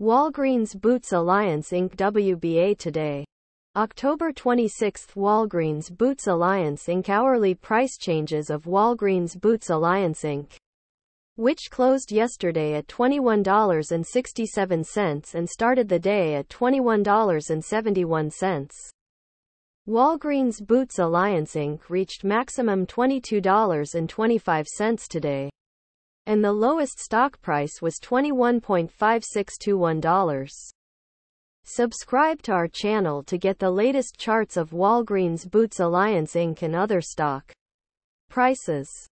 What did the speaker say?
Walgreens Boots Alliance Inc. WBA today. October 26. Walgreens Boots Alliance Inc. Hourly price changes of Walgreens Boots Alliance Inc., which closed yesterday at $21.67 and started the day at $21.71. Walgreens Boots Alliance Inc. reached maximum $22.25 today, and the lowest stock price was $21.5621. Subscribe to our channel to get the latest charts of Walgreens Boots Alliance Inc. and other stock prices.